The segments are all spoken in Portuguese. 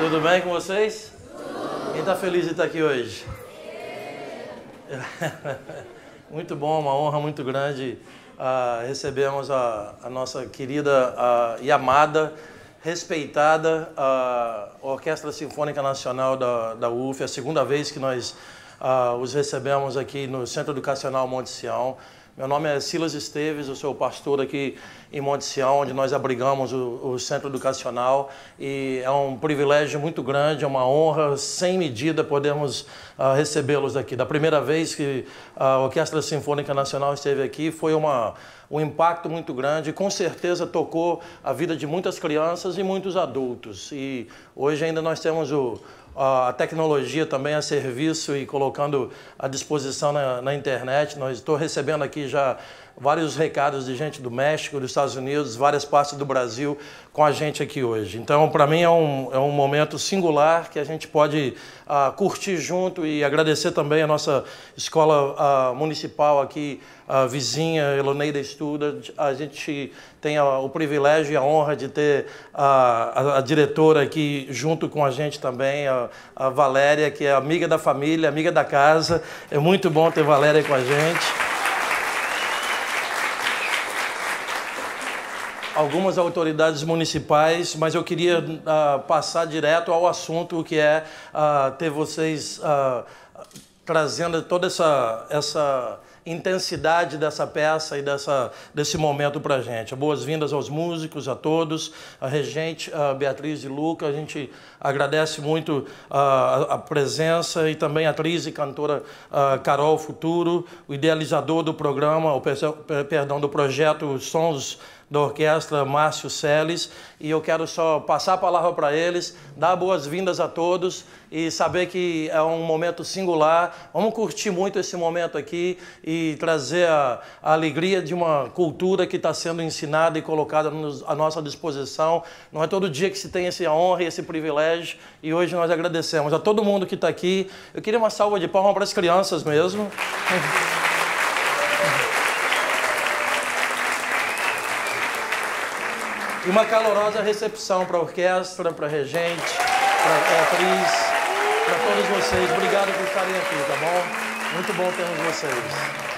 Tudo bem com vocês? Quem está feliz de estar aqui hoje? Muito bom, uma honra muito grande. Recebemos a nossa querida e amada, respeitada Orquestra Sinfônica Nacional da UF. É a segunda vez que nós os recebemos aqui no Centro Educacional Monte Sião. Meu nome é Silas Esteves, eu sou pastor aqui em Monte Sião, onde nós abrigamos o Centro Educacional, e é um privilégio muito grande, é uma honra sem medida podermos recebê-los aqui. Da primeira vez que a Orquestra Sinfônica Nacional esteve aqui, foi um impacto muito grande, com certeza tocou a vida de muitas crianças e muitos adultos. E hoje ainda nós temos a tecnologia também a serviço e colocando à disposição na internet. Estou recebendo aqui já vários recados de gente do México, dos Estados Unidos, várias partes do Brasil com a gente aqui hoje. Então, para mim é um momento singular que a gente pode curtir junto, e agradecer também a nossa escola municipal aqui, vizinha, Eloneida Student. A gente tem o privilégio e a honra de ter a diretora aqui junto com a gente também, a Valéria, que é amiga da família, amiga da casa. É muito bom ter Valéria com a gente. Algumas autoridades municipais, mas eu queria passar direto ao assunto, que é ter vocês trazendo toda essa intensidade dessa peça e desse momento para a gente. Boas-vindas aos músicos, a todos, a regente, a Beatriz e Luca. A gente agradece muito a presença, e também a atriz e cantora Carol Futuro, o idealizador do programa, do projeto Sons da Orquestra, Márcio Celes. E eu quero só passar a palavra para eles, dar boas-vindas a todos e saber que é um momento singular. Vamos curtir muito esse momento aqui e trazer a alegria de uma cultura que está sendo ensinada e colocada à nossa disposição. Não é todo dia que se tem essa honra e esse privilégio, e hoje nós agradecemos a todo mundo que está aqui. Eu queria uma salva de palmas para as crianças mesmo. E uma calorosa recepção para a orquestra, para a regente, para a atriz, para todos vocês. Obrigado por estarem aqui, tá bom? Muito bom termos vocês.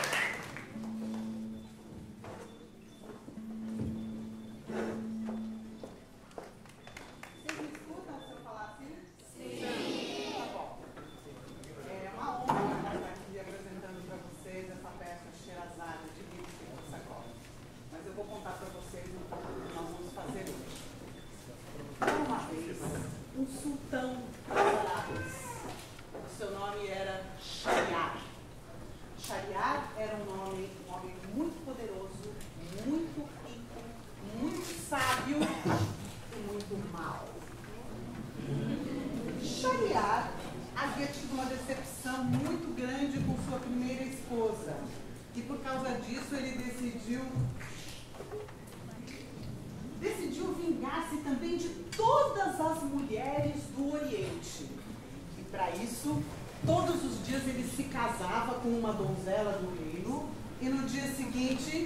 Decidiu vingar-se também de todas as mulheres do Oriente. E para isso, todos os dias ele se casava com uma donzela do reino, e no dia seguinte...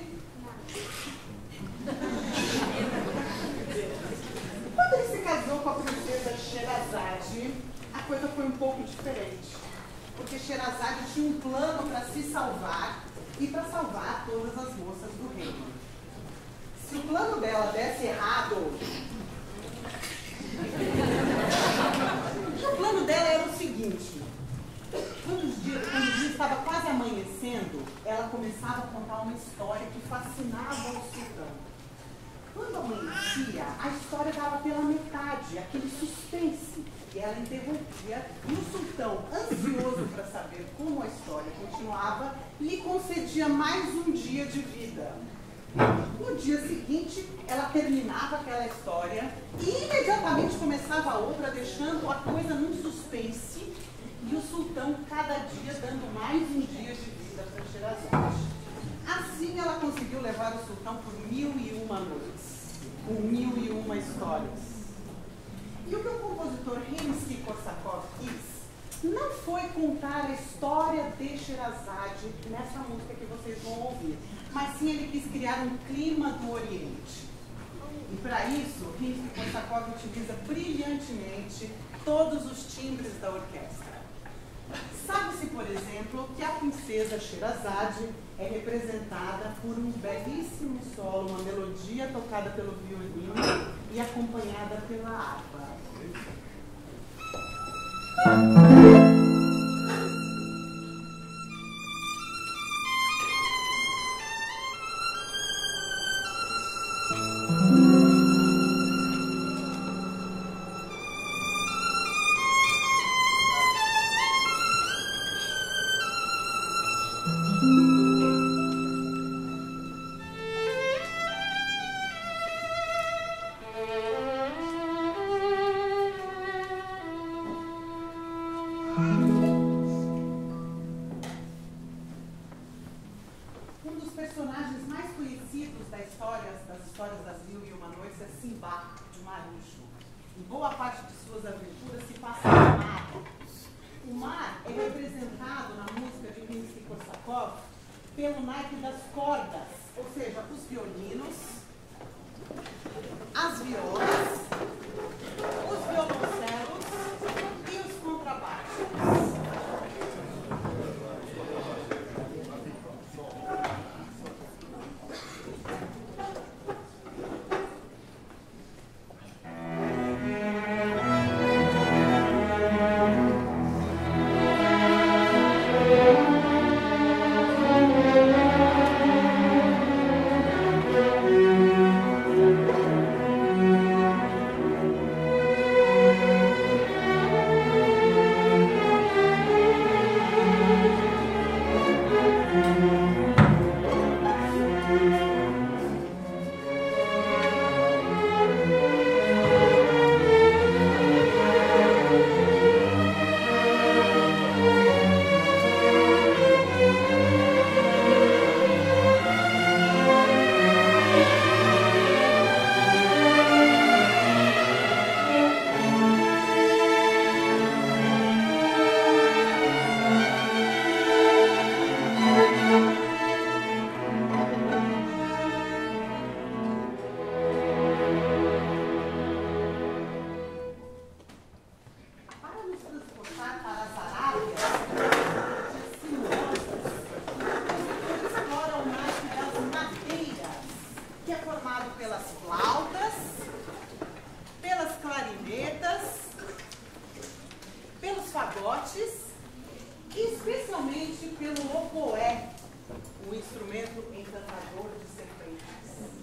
Quando ele se casou com a princesa Sherazade, a coisa foi um pouco diferente. Porque Sherazade tinha um plano para se salvar e para salvar todas as moças do reino. Se o plano dela desse errado... O plano dela era o seguinte: quando o dia estava quase amanhecendo, ela começava a contar uma história que fascinava o sultão. Quando amanhecia, a história dava pela metade, aquele suspense, e ela interrompia, e o sultão, ansioso para saber como a história continuava, lhe concedia mais um dia de vida. No dia seguinte, ela terminava aquela história e imediatamente começava a outra, deixando a coisa num suspense, e o sultão cada dia dando mais um dia de vida para Sherazade. Assim ela conseguiu levar o sultão por 1001 noites, com 1001 histórias. E o que o compositor Rimsky-Korsakov quis não foi contar a história de Sherazade nessa música que vocês vão ouvir, mas sim ele quis criar um clima do Oriente. E para isso, Rimsky-Korsakov utiliza brilhantemente todos os timbres da orquestra. Sabe-se, por exemplo, que a princesa Sherazade é representada por um belíssimo solo, uma melodia tocada pelo violino e acompanhada pela harpa. Um dos personagens mais conhecidos das histórias das Mil e Uma Noites é Simbá, de Marujo. Em boa parte de suas aventuras se passa no mar. O mar é representado na música de Rimsky-Korsakov pelo naipe das cordas, ou seja, os violinos, as violas, os violoncelos e os contrabaixos. E especialmente pelo oboé, o instrumento encantador de serpentes.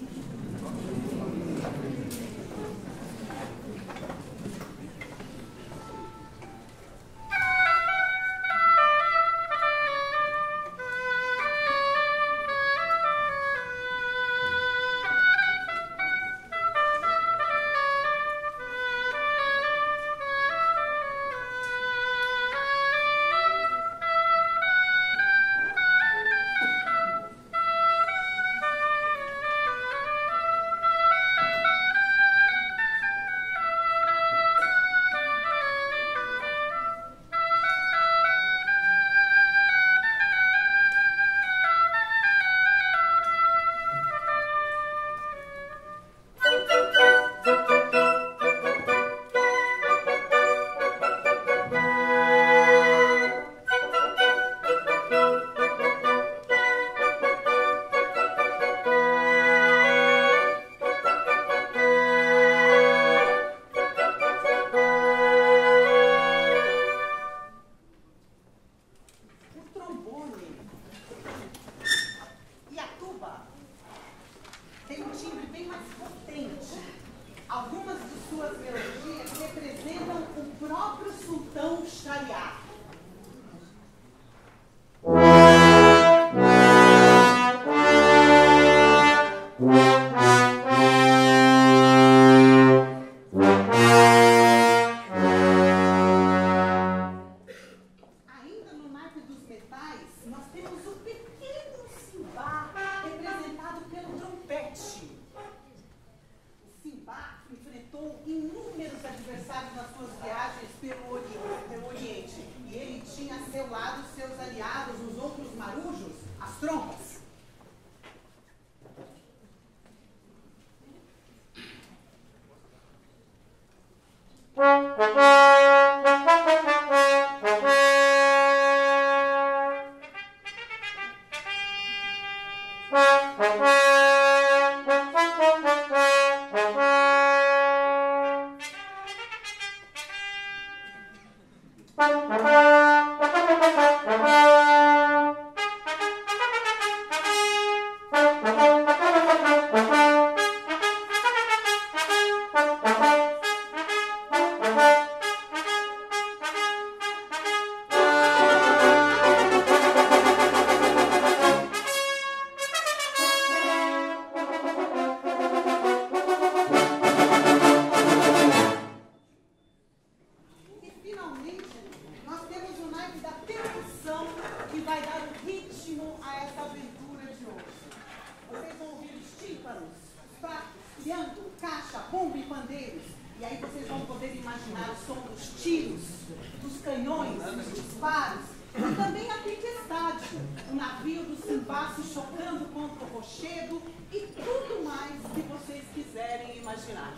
que vai dar o ritmo a essa aventura de hoje. Vocês vão ouvir os tímpanos, pratos, triângulo, caixa, bombo e pandeiros. E aí vocês vão poder imaginar o som dos tiros, dos canhões, dos disparos. E também a tempestade, o navio do Simbá se chocando contra o rochedo e tudo mais que vocês quiserem imaginar.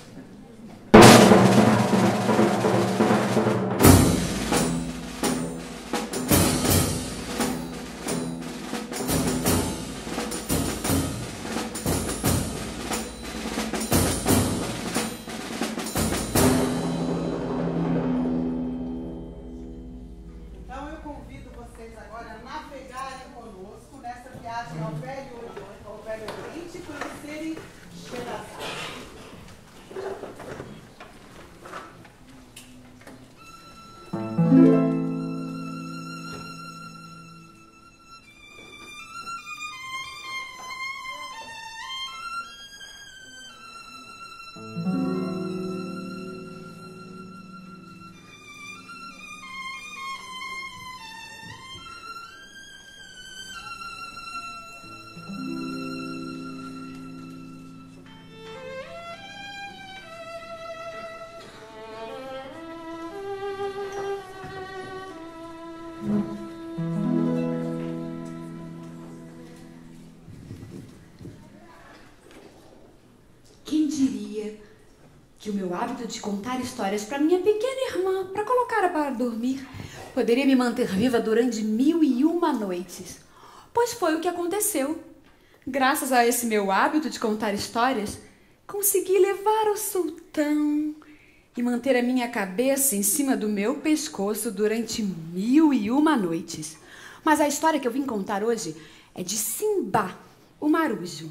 Que o meu hábito de contar histórias para minha pequena irmã, para colocá-la para dormir, poderia me manter viva durante 1001 noites. Pois foi o que aconteceu. Graças a esse meu hábito de contar histórias, consegui levar o sultão e manter a minha cabeça em cima do meu pescoço durante 1001 noites. Mas a história que eu vim contar hoje é de Simbá, o marujo.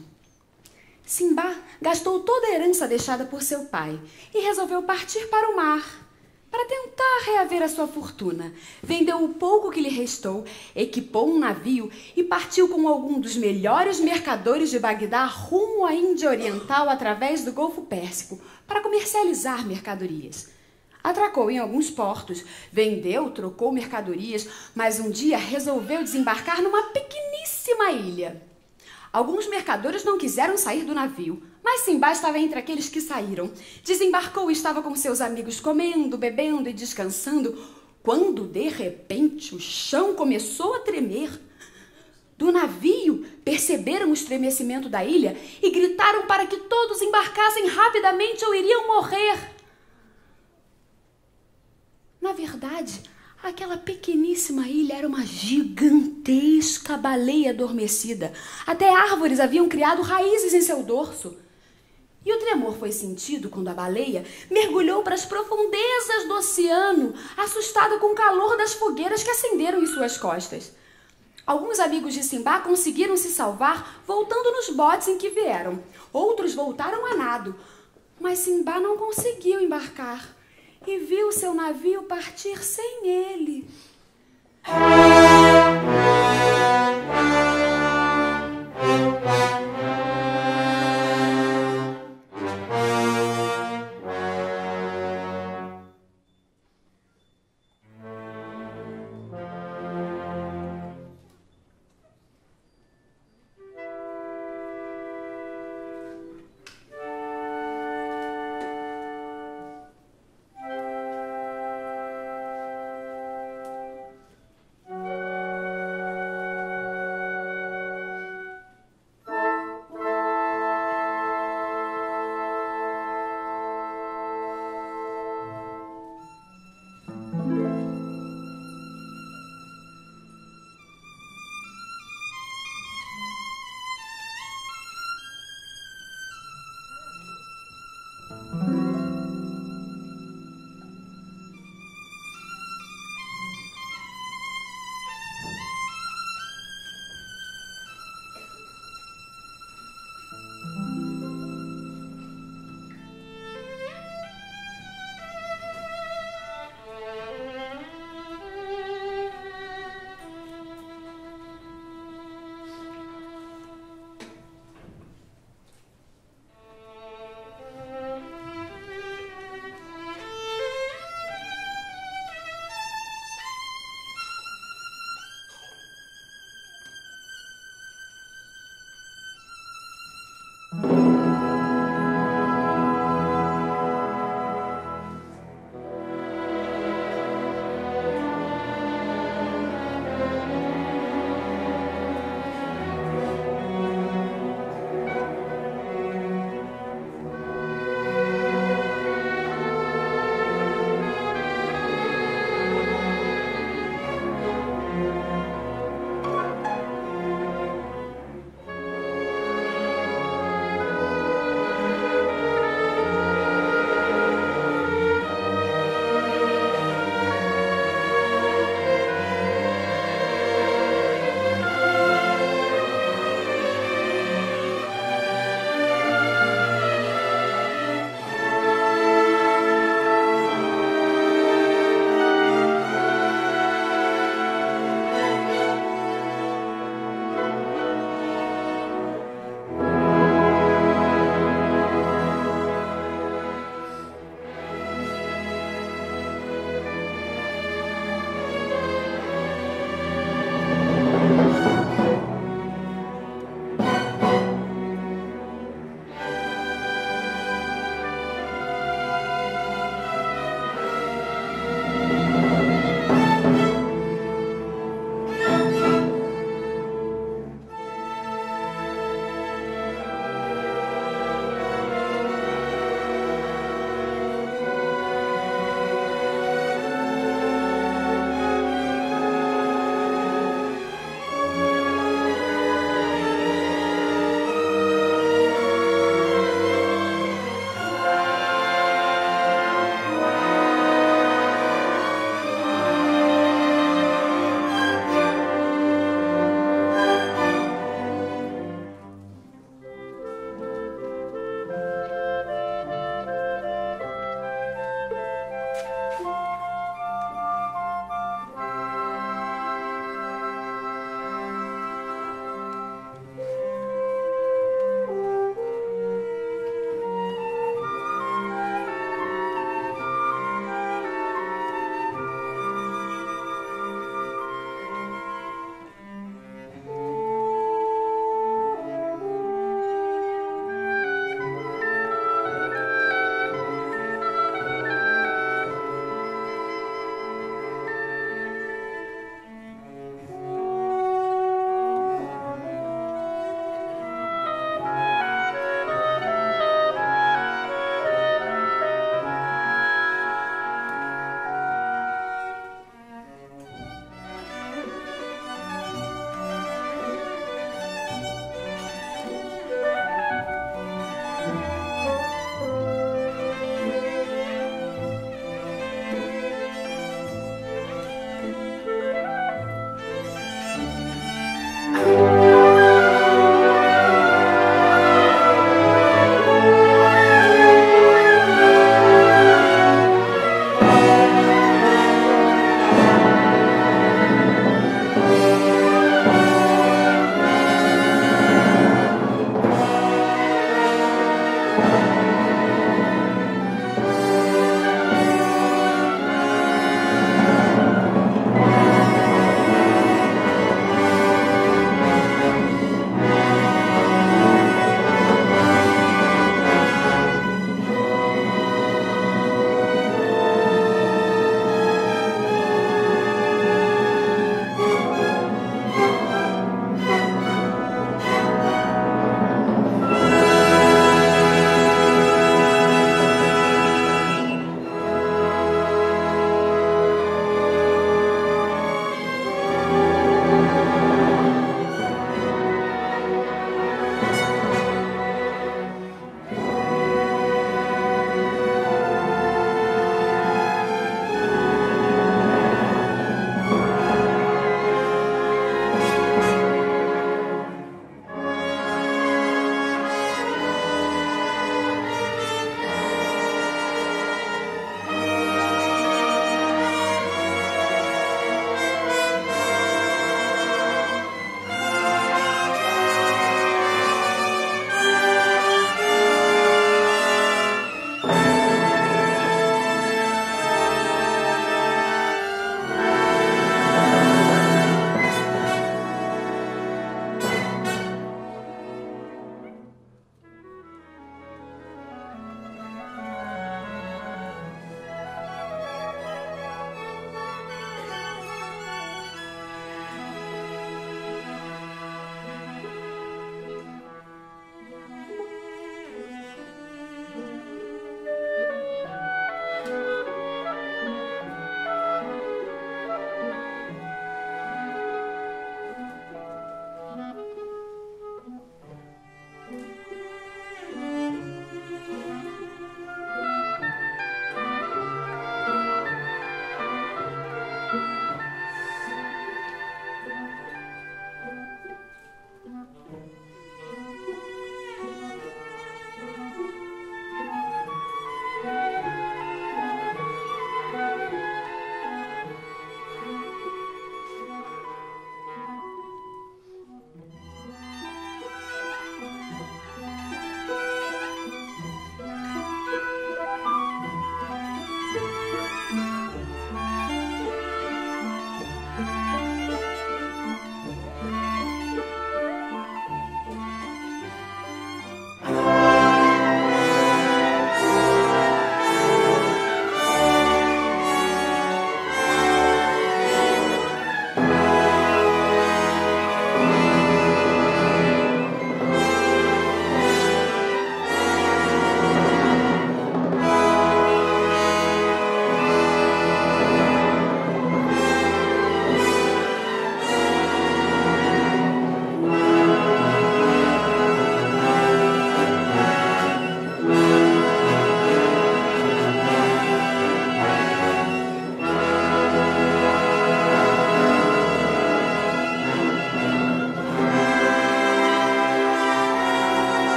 Simbá gastou toda a herança deixada por seu pai e resolveu partir para o mar para tentar reaver a sua fortuna. Vendeu o pouco que lhe restou, equipou um navio e partiu com algum dos melhores mercadores de Bagdá rumo à Índia Oriental através do Golfo Pérsico para comercializar mercadorias. Atracou em alguns portos, vendeu, trocou mercadorias, mas um dia resolveu desembarcar numa pequeníssima ilha. Alguns mercadores não quiseram sair do navio, mas Simbá estava entre aqueles que saíram. Desembarcou e estava com seus amigos comendo, bebendo e descansando, quando, de repente, o chão começou a tremer. Do navio, perceberam o estremecimento da ilha e gritaram para que todos embarcassem rapidamente ou iriam morrer. Na verdade, aquela pequeníssima ilha era uma gigantesca baleia adormecida. Até árvores haviam criado raízes em seu dorso. E o tremor foi sentido quando a baleia mergulhou para as profundezas do oceano, assustada com o calor das fogueiras que acenderam em suas costas. Alguns amigos de Simbá conseguiram se salvar voltando nos botes em que vieram. Outros voltaram a nado, mas Simbá não conseguiu embarcar e viu seu navio partir sem ele.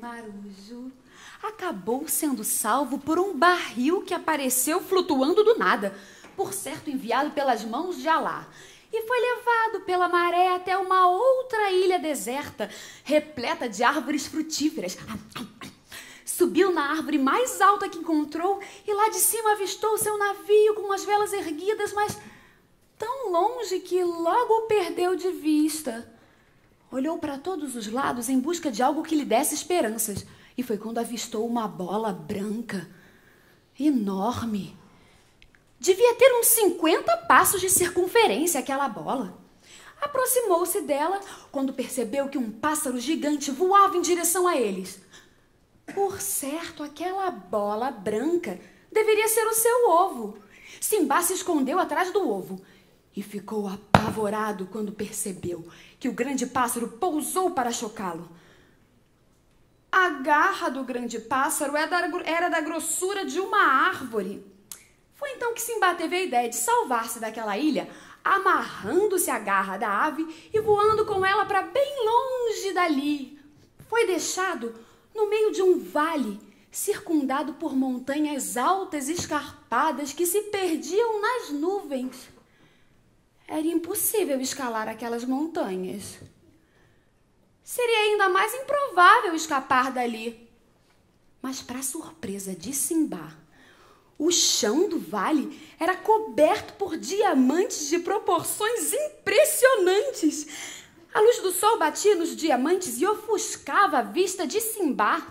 marujo acabou sendo salvo por um barril que apareceu flutuando do nada, por certo enviado pelas mãos de Alá, e foi levado pela maré até uma outra ilha deserta, repleta de árvores frutíferas. Subiu na árvore mais alta que encontrou e lá de cima avistou o seu navio com as velas erguidas, mas tão longe que logo o perdeu de vista. Olhou para todos os lados em busca de algo que lhe desse esperanças, e foi quando avistou uma bola branca, enorme. Devia ter uns 50 passos de circunferência aquela bola. Aproximou-se dela quando percebeu que um pássaro gigante voava em direção a eles. Por certo, aquela bola branca deveria ser o seu ovo. Simbá se escondeu atrás do ovo e ficou apavorado quando percebeu que o grande pássaro pousou para chocá-lo. A garra do grande pássaro era da grossura de uma árvore. Foi então que Simbá teve a ideia de salvar-se daquela ilha, amarrando-se à garra da ave e voando com ela para bem longe dali. Foi deixado no meio de um vale, circundado por montanhas altas e escarpadas que se perdiam nas nuvens. Era impossível escalar aquelas montanhas. Seria ainda mais improvável escapar dali. Mas, para surpresa de Simbá, o chão do vale era coberto por diamantes de proporções impressionantes. A luz do sol batia nos diamantes e ofuscava a vista de Simbá.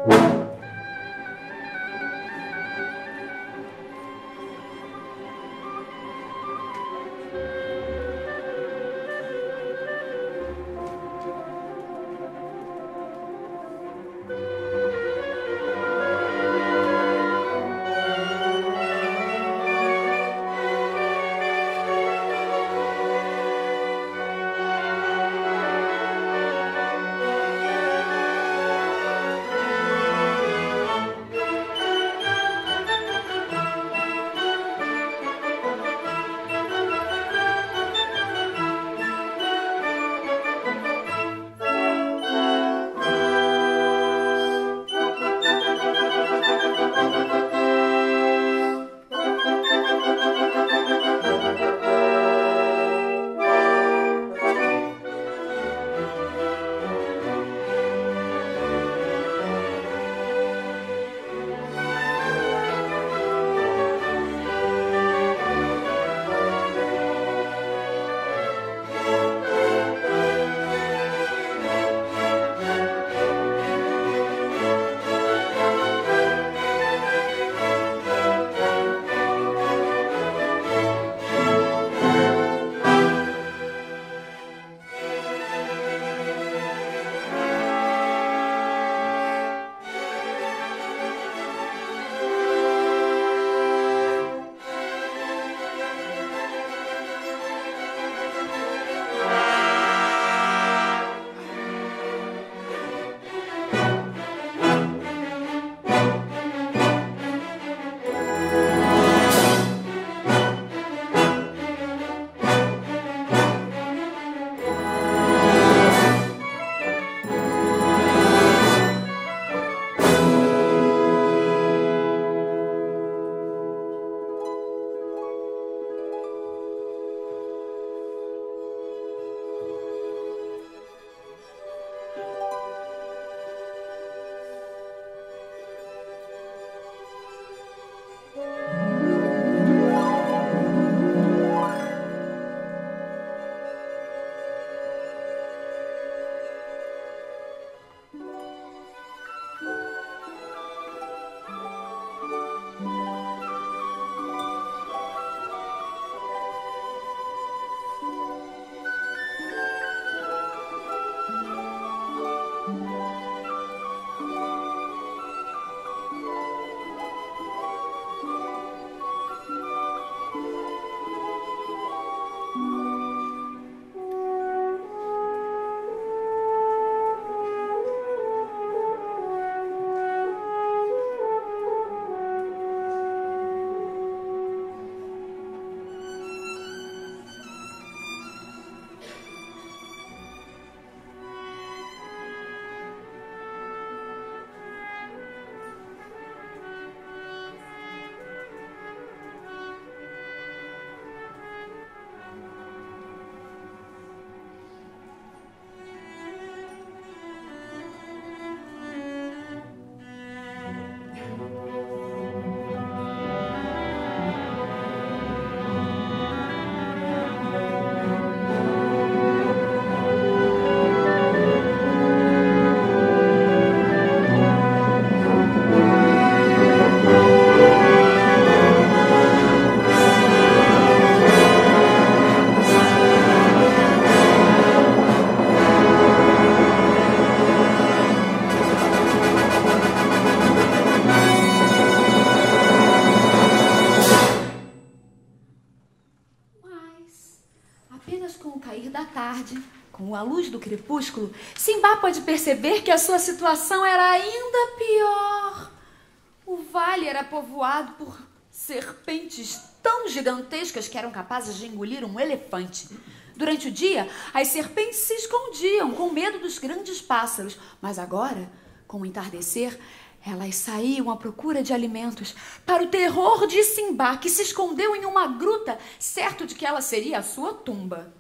Com a luz do crepúsculo, Simbá pode perceber que a sua situação era ainda pior. O vale era povoado por serpentes tão gigantescas que eram capazes de engolir um elefante. Durante o dia, as serpentes se escondiam com medo dos grandes pássaros, mas agora, com o entardecer, elas saíam à procura de alimentos, para o terror de Simbá, que se escondeu em uma gruta, certo de que ela seria a sua tumba.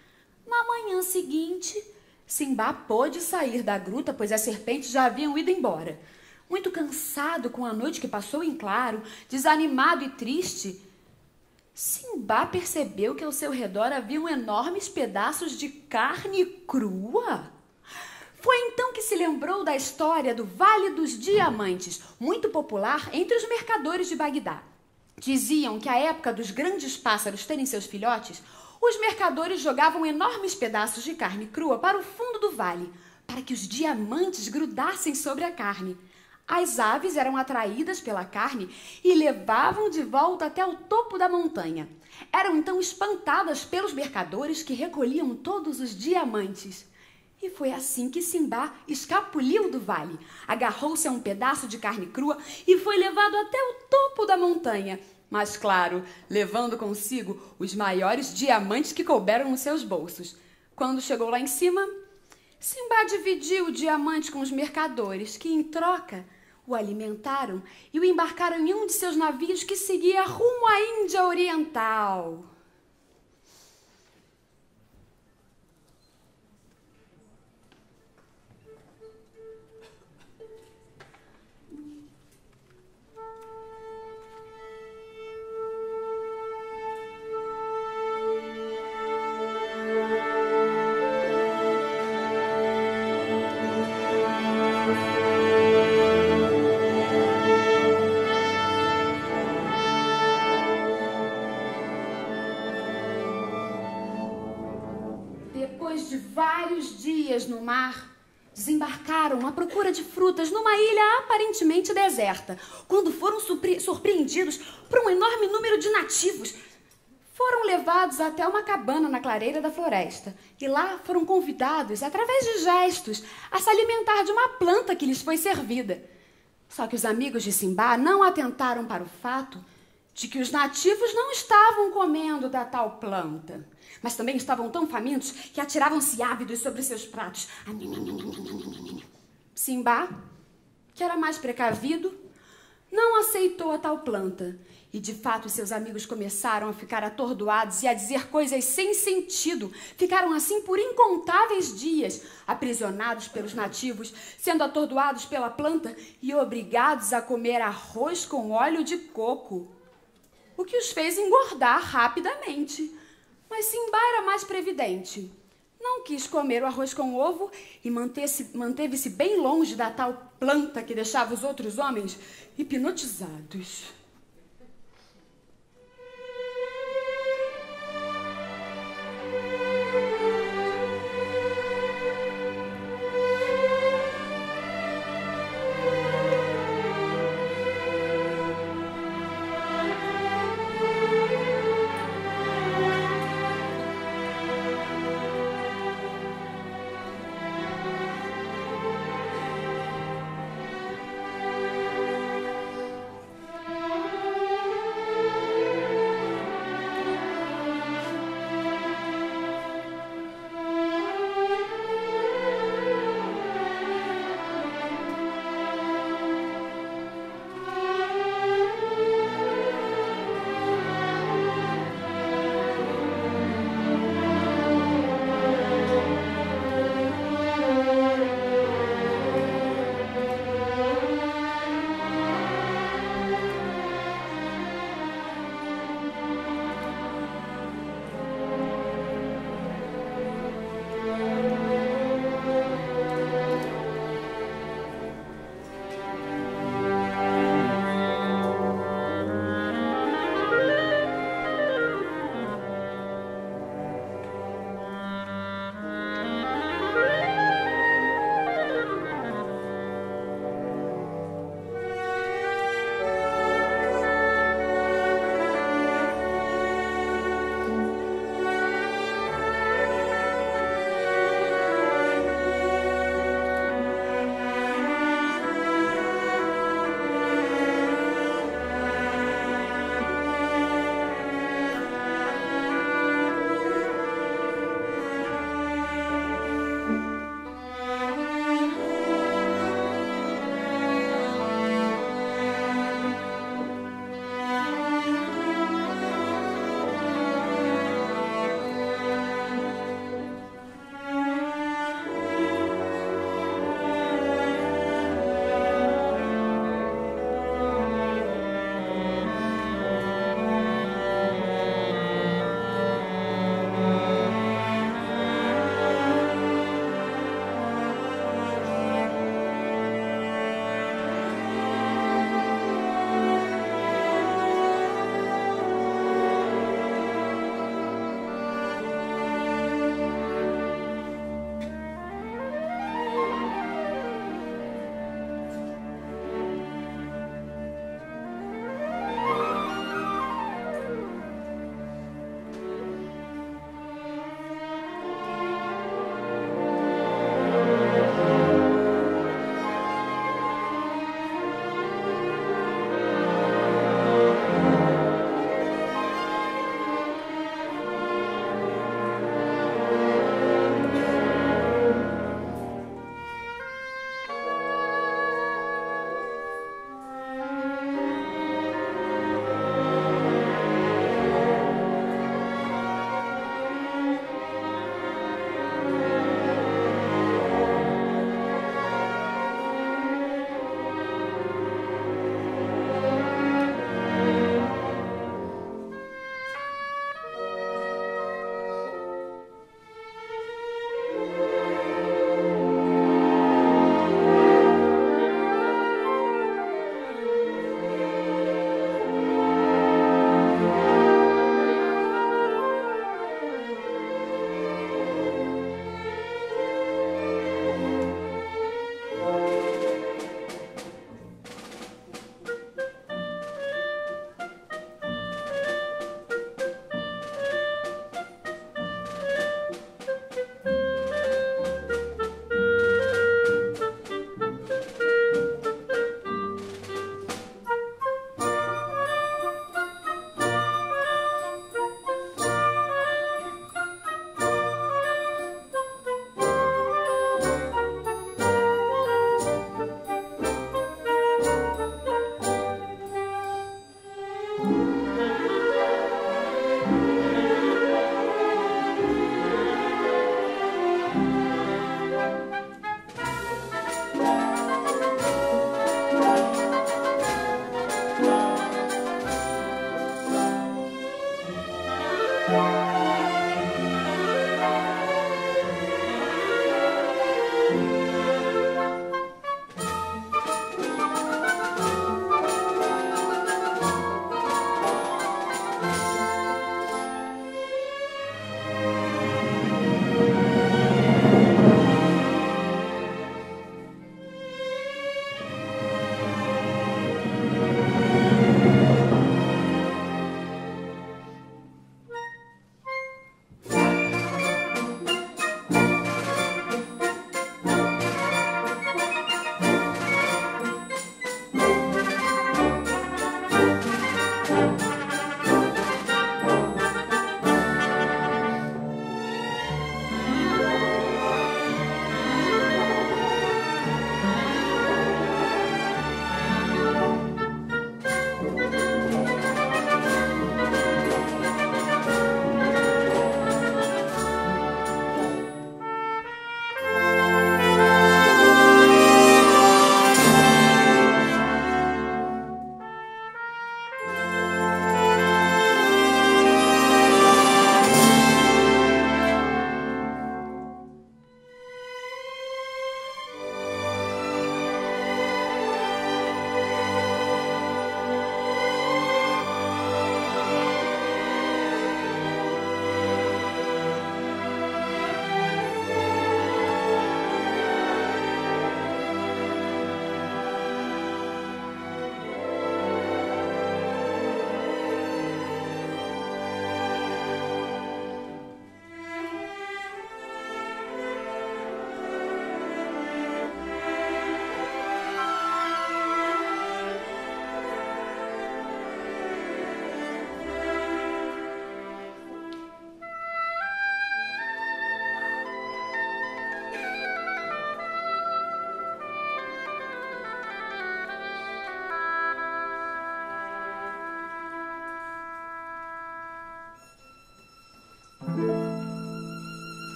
Na manhã seguinte, Simbá pôde sair da gruta, pois as serpentes já haviam ido embora. Muito cansado com a noite que passou em claro, desanimado e triste, Simbá percebeu que ao seu redor haviam enormes pedaços de carne crua. Foi então que se lembrou da história do Vale dos Diamantes, muito popular entre os mercadores de Bagdá. Diziam que à época dos grandes pássaros terem seus filhotes, os mercadores jogavam enormes pedaços de carne crua para o fundo do vale, para que os diamantes grudassem sobre a carne. As aves eram atraídas pela carne e levavam de volta até o topo da montanha. Eram então espantadas pelos mercadores que recolhiam todos os diamantes. E foi assim que Simbá escapuliu do vale, agarrou-se a um pedaço de carne crua e foi levado até o topo da montanha. Mas, claro, levando consigo os maiores diamantes que couberam nos seus bolsos. Quando chegou lá em cima, Simbá dividiu o diamante com os mercadores, que, em troca, o alimentaram e o embarcaram em um de seus navios que seguia rumo à Índia Oriental. Depois de vários dias no mar, desembarcaram à procura de frutas numa ilha aparentemente deserta, quando foram surpreendidos por um enorme número de nativos. Foram levados até uma cabana na clareira da floresta e lá foram convidados, através de gestos, a se alimentar de uma planta que lhes foi servida. Só que os amigos de Simbá não atentaram para o fato de que os nativos não estavam comendo da tal planta, mas também estavam tão famintos que atiravam-se ávidos sobre seus pratos. Simbá, que era mais precavido, não aceitou a tal planta. E, de fato, seus amigos começaram a ficar atordoados e a dizer coisas sem sentido. Ficaram assim por incontáveis dias, aprisionados pelos nativos, sendo atordoados pela planta e obrigados a comer arroz com óleo de coco, o que os fez engordar rapidamente. Mas Simbá era mais previdente. Não quis comer o arroz com ovo e manteve-se bem longe da tal planta que deixava os outros homens hipnotizados.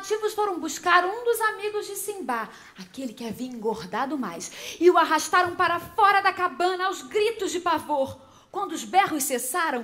nativos foram buscar um dos amigos de Simbá, aquele que havia engordado mais, e o arrastaram para fora da cabana aos gritos de pavor. Quando os berros cessaram,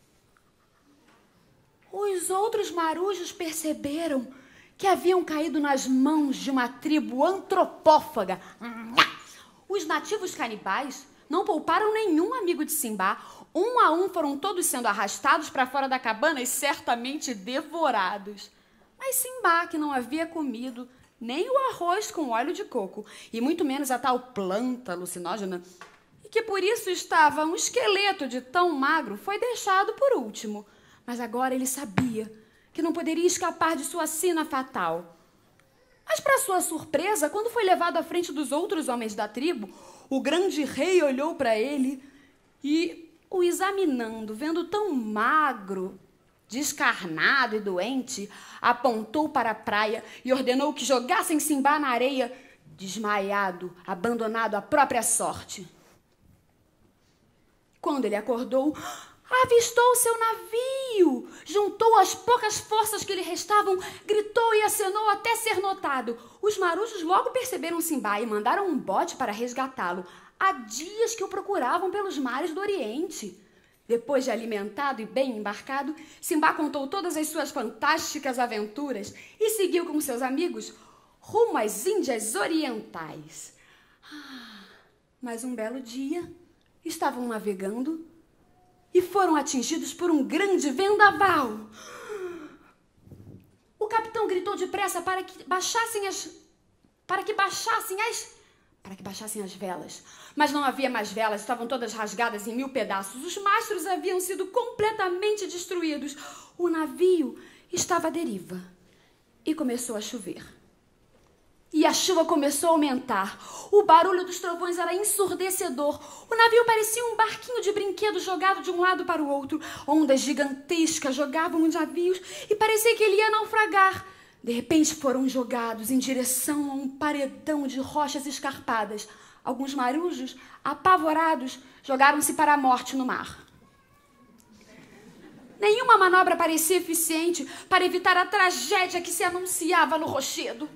os outros marujos perceberam que haviam caído nas mãos de uma tribo antropófaga. Os nativos canibais não pouparam nenhum amigo de Simbá. Um a um foram todos sendo arrastados para fora da cabana e certamente devorados. Mas Simbá, que não havia comido nem o arroz com óleo de coco, e muito menos a tal planta alucinógena, e que por isso estava um esqueleto de tão magro, foi deixado por último. Mas agora ele sabia que não poderia escapar de sua sina fatal. Mas, para sua surpresa, quando foi levado à frente dos outros homens da tribo, o grande rei olhou para ele e, o examinando, vendo tão magro, descarnado e doente, apontou para a praia e ordenou que jogassem Simbá na areia, desmaiado, abandonado à própria sorte. Quando ele acordou, avistou seu navio, juntou as poucas forças que lhe restavam, gritou e acenou até ser notado. Os marujos logo perceberam Simbá e mandaram um bote para resgatá-lo. Há dias que o procuravam pelos mares do Oriente. Depois de alimentado e bem embarcado, Simbá contou todas as suas fantásticas aventuras e seguiu com seus amigos rumo às Índias Orientais. Mas um belo dia, estavam navegando e foram atingidos por um grande vendaval. O capitão gritou depressa para que baixassem as velas. Mas não havia mais velas, estavam todas rasgadas em 1000 pedaços. Os mastros haviam sido completamente destruídos. O navio estava à deriva e começou a chover. E a chuva começou a aumentar. O barulho dos trovões era ensurdecedor. O navio parecia um barquinho de brinquedo jogado de um lado para o outro. Ondas gigantescas jogavam os navios e parecia que ele ia naufragar. De repente foram jogados em direção a um paredão de rochas escarpadas. Alguns marujos, apavorados, jogaram-se para a morte no mar. Nenhuma manobra parecia eficiente para evitar a tragédia que se anunciava no rochedo.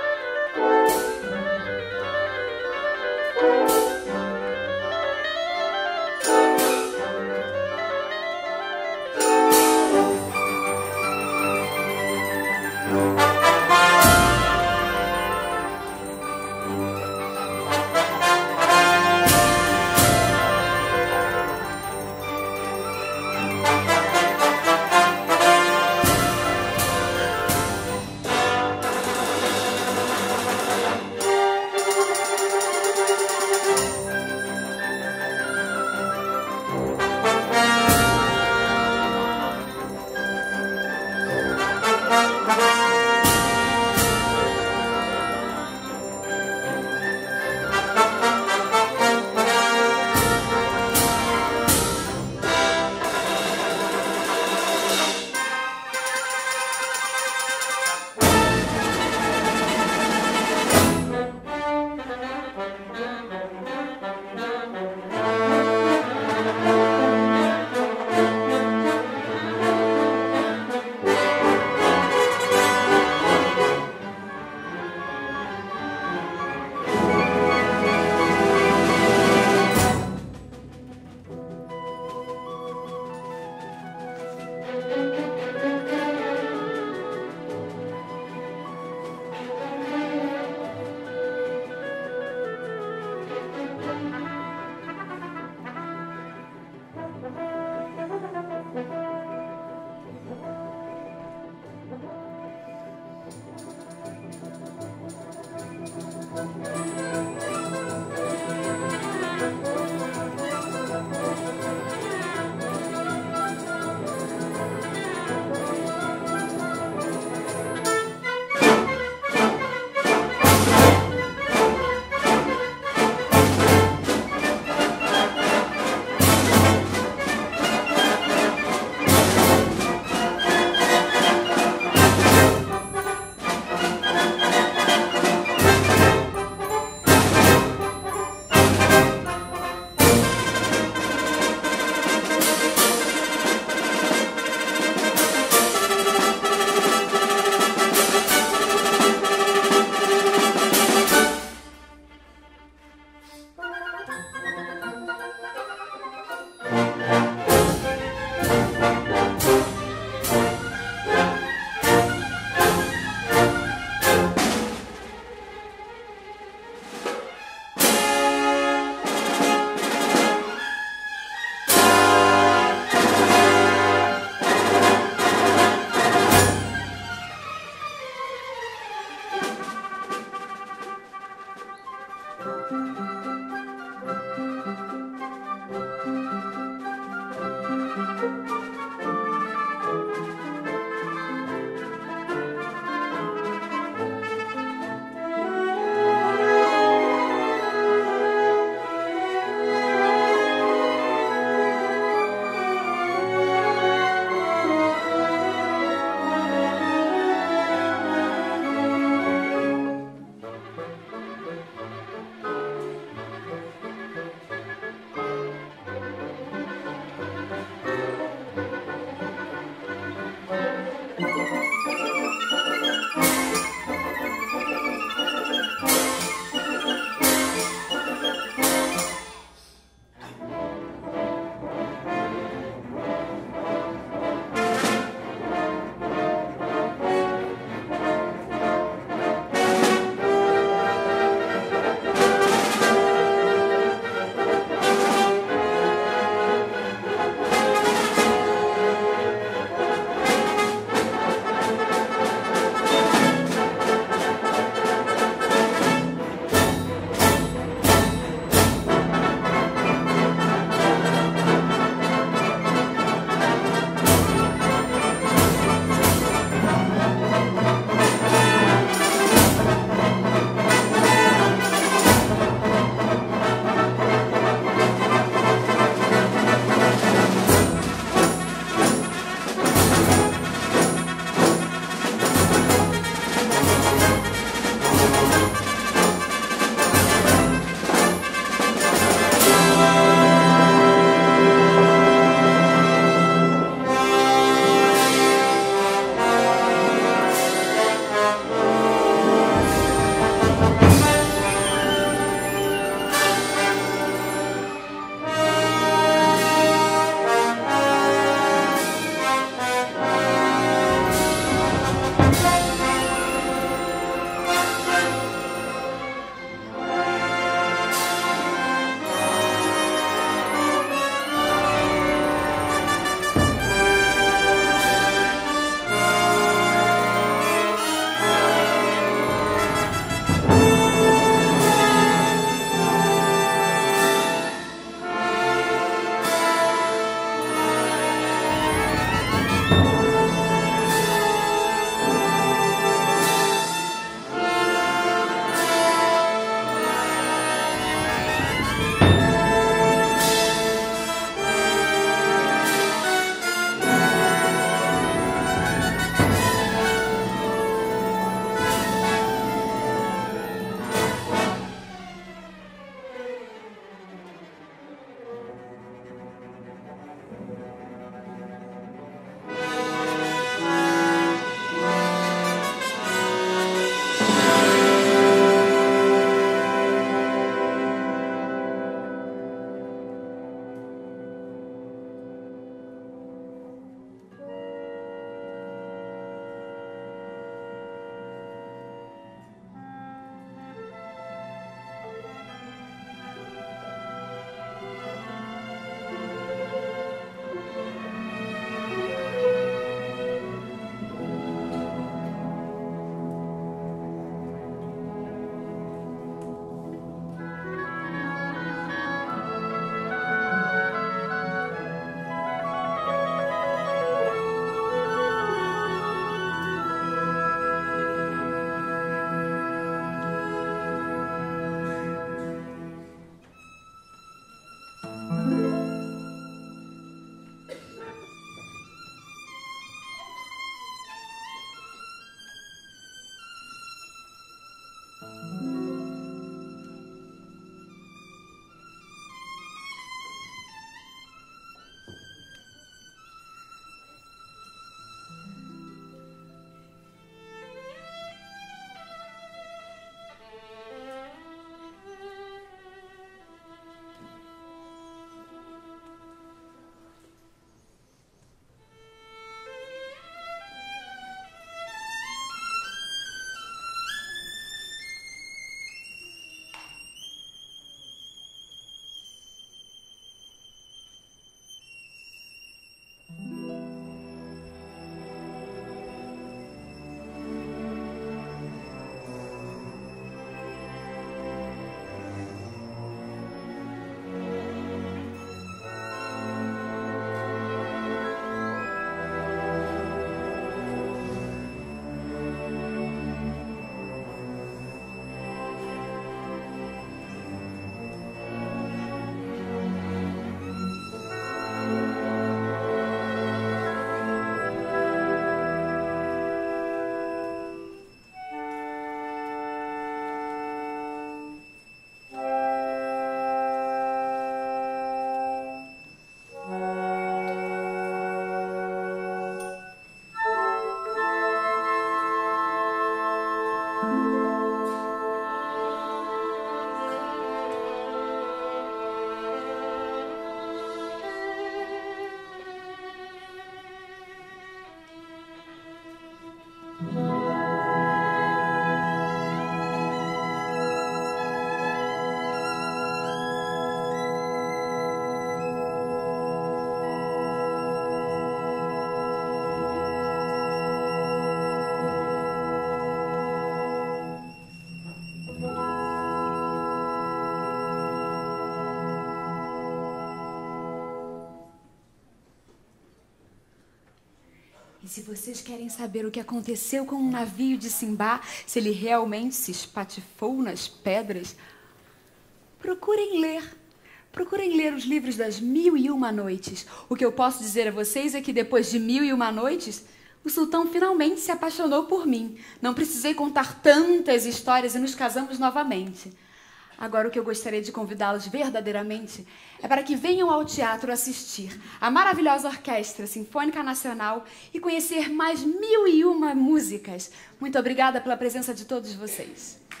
E se vocês querem saber o que aconteceu com o navio de Simbá, se ele realmente se espatifou nas pedras, procurem ler. Procurem ler os livros das 1001 Noites. O que eu posso dizer a vocês é que depois de 1001 Noites, o sultão finalmente se apaixonou por mim. Não precisei contar tantas histórias e nos casamos novamente. Agora o que eu gostaria de convidá-los verdadeiramente é para que venham ao teatro assistir a maravilhosa Orquestra Sinfônica Nacional e conhecer mais 1001 músicas. Muito obrigada pela presença de todos vocês.